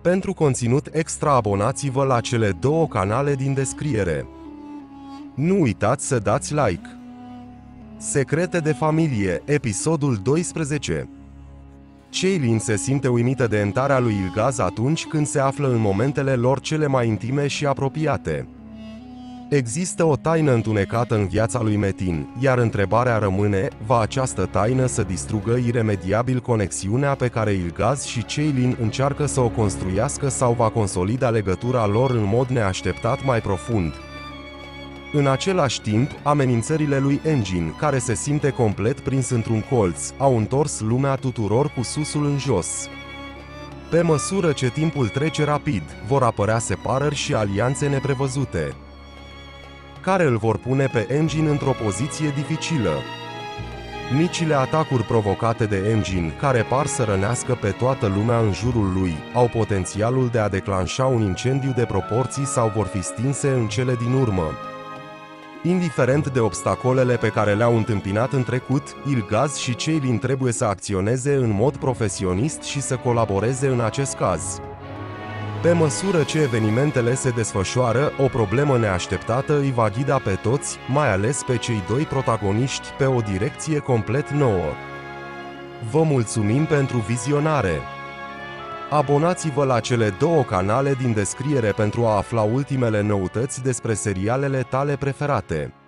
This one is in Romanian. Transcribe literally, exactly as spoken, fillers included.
Pentru conținut extra abonați-vă la cele două canale din descriere. Nu uitați să dați like. Secrete de familie, episodul doisprezece. Cailin se simte uimită de întarea lui Ilgaz atunci când se află în momentele lor cele mai intime și apropiate. Există o taină întunecată în viața lui Metin, iar întrebarea rămâne, va această taină să distrugă iremediabil conexiunea pe care Ilgaz și Cailin încearcă să o construiască sau va consolida legătura lor în mod neașteptat mai profund? În același timp, amenințările lui Engin, care se simte complet prins într-un colț, au întors lumea tuturor cu susul în jos. Pe măsură ce timpul trece rapid, vor apărea separări și alianțe neprevăzute, care îl vor pune pe Engin într-o poziție dificilă. Micile atacuri provocate de Engin, care par să rănească pe toată lumea în jurul lui, au potențialul de a declanșa un incendiu de proporții sau vor fi stinse în cele din urmă. Indiferent de obstacolele pe care le-au întâmpinat în trecut, Ilgaz și Cailin trebuie să acționeze în mod profesionist și să colaboreze în acest caz. Pe măsură ce evenimentele se desfășoară, o problemă neașteptată îi va ghida pe toți, mai ales pe cei doi protagoniști, pe o direcție complet nouă. Vă mulțumim pentru vizionare! Abonați-vă la cele două canale din descriere pentru a afla ultimele noutăți despre serialele tale preferate.